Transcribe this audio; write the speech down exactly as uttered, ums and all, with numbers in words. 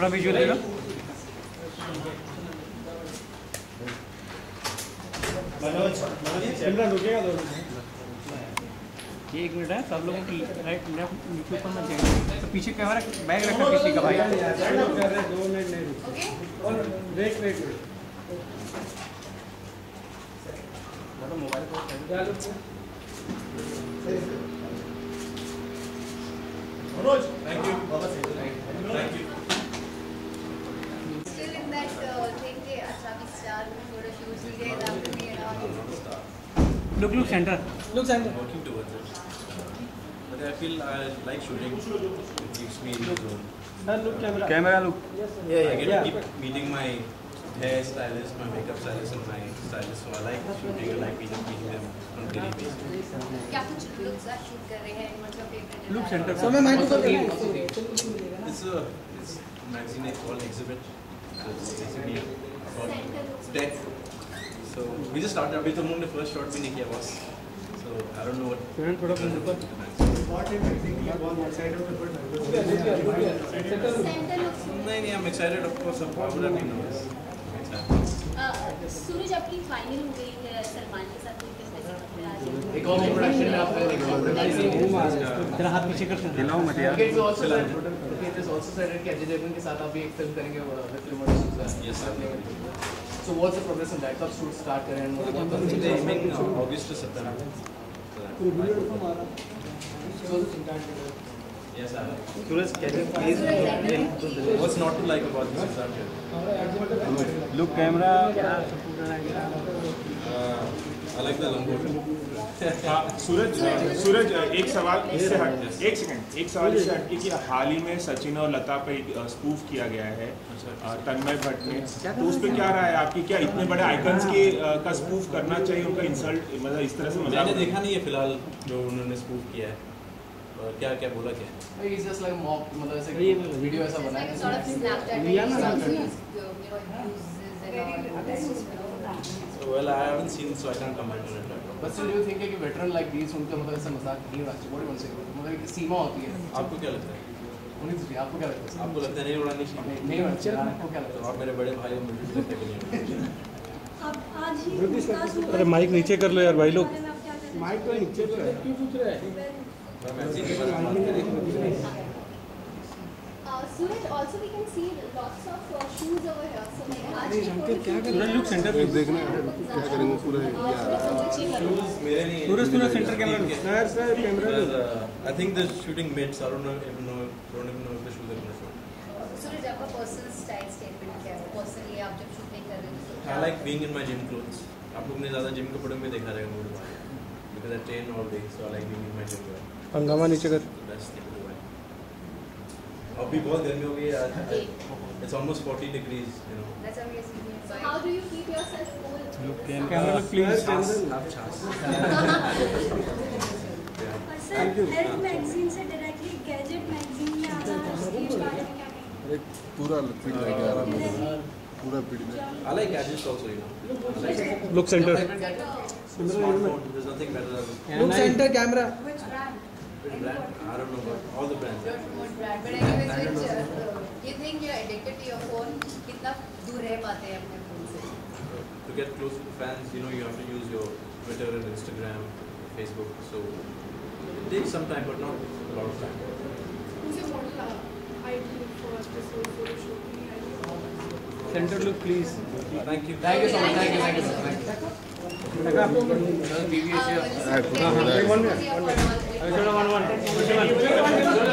थोड़ा विजुअल ले लो। एक मिनट है, सब लोगों की राइट लेफ्ट नीचे ऊपर मत जाएंगे, तो पीछे कैमरा बैग रखा किसी का भाई। दो मिनट नहीं रुके और वेट वेट मोबाइल को Sooraj, thank you. Thank you. Still in that uh, thing, के अच्छा भी स्टार photoshoot वीडियो डालते हैं ना। Look, look center. Look center. Working towards it. But I feel I like shooting. It keeps me in the zone. Sir, look camera. Camera look. Yes. Yeah, yeah. I get yeah. to keep meeting my hair stylist, my makeup stylist, and my stylist. So I like shooting. I like meeting, meeting them on daily basis. क्या कुछ looks आप shoot कर रहे हैं? मतलब favorite. Look center. So मैं मैं तो कर It's a it's a magazine called Exhibit. So it's basically about tech. So we just started. अभी तो हम लोग ने first shot भी नहीं किया बस. So I don't know what. थोड़ा ऊपर. What if exactly you want outside of the bird? Center looks. नहीं नहीं I'm excited of course. Why would I be nervous? सूरज आपकी फाइनल हो गई है सलमान के साथ कोई कैसे एक और प्रोडक्शन में आपने तेरा हाथ पीछे कर दिलाओ मत यार। It is also said it is also said कि अजय देवगन के साथ आप भी एक फिल्म करेंगे with Photoshoot। Yes sir. So what's the progress on that? कब शूट स्टार्ट करें? Aiming August to September. Yes sir. Sooraj, can you please What's not to like about this subject? look camera? Uh, I like the language. Suraj Suraj एक सवाल इससे हट एक second एक सवाल इससे हट कि हाल ही में सचिन और लता पे स्पूफ किया गया है तन्मय भट्ट ने, तो उस पे क्या रहा है आपकी? क्या इतने बड़े आइकन्स के का स्पूफ करना चाहिए, उनका इंसल्ट मतलब इस तरह से? मैंने देखा नहीं है फिलहाल जो उन्होंने स्पूफ किया है, और क्या क्या बोला क्या? It's just like mock, मतलब ऐसे वीडियो ऐसा बना है। sort of Snapchat So well, I haven't seen so I can't comment on it. But still, do you think कि veteran like these उनका मतलब ऐसा मजाक नहीं होना चाहिए? What do you want to say? मतलब एक सीमा होती है। आपको क्या लगता है? उन्हीं से आपको क्या लगता है? आपको लगता है नहीं उड़ानी चाहिए? नहीं होना चाहिए। आपको क्या लगता है? आप मेरे बड़े भाई हो, मुझे लगता है कि नहीं। अब आज ही अरे माइक नीचे कर लो यार भाई लोग। माइक तो नीचे तो है। क्यों पूछ रहे हैं? मैं मैसेज के बारे में बात करें। Sooraj, also we can see lots of uh, shoes over here. So like आज क्या कर रहा है? लुक सेंटर पे देखना है क्या करेंगे पूरा यार। मेरे नहीं। Suraj Suraj centre camera sir sir camera. I think the shooting mates. I don't know even know don't even know if the shoes are gonna shoot. Sooraj, आपका personal style statement क्या है? Personally आप जब shooting कर रहे हो तो I like being in my gym clothes. आप लोग ने ज़्यादा जिम के फोटो में देखा रहेगा मुझे, because I train all day, so I like being in my gym wear. हंगामा नीचे कर। Best thing to wear. अभी बहुत गर्मी हो गई है आज। It's almost forty degrees, you know. that's amazing. So how do you keep yourself cool? Look camera please. Love chance. Thank you. Health magazine से डायरेक्टली गैजेट मैगजीन में आना इसके बारे में क्या कहेंगे? पूरा फिट लग गया आराम से पूरा फिट में। I like gadgets also, you know. Look center. Smartphone, there's nothing better than Look center camera. Which brand? which brand. I don't know about all the brands. Don't know what brand, but anyways, which uh, you think you're addicted to your phone? कितना दूर रह पाते हैं अपने phone से? To get close to the fans, you know, you have to use your Twitter and Instagram, Facebook. So it takes some time, but not a lot of time. Who's your model ideal for us to see Photoshoot? Center look please. Thank you. Thank you so much. Thank you. Thank you so much. Uh, one one.